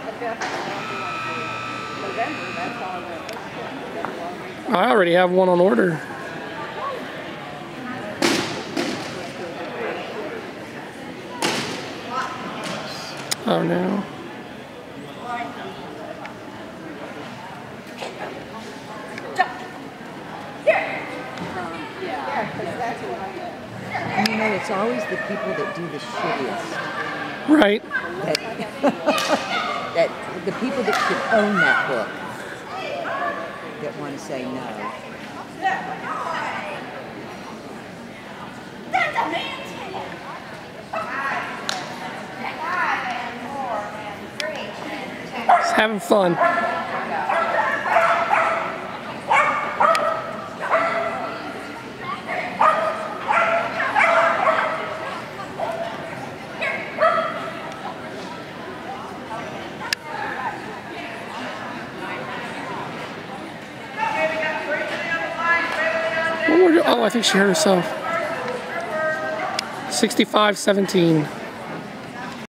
I already have one on order. Oh no. And you know, it's always the people that do the shittiest. Right. That the people that should own that book that want to say no. Just having fun. Oh, I think she hurt herself. 65-17.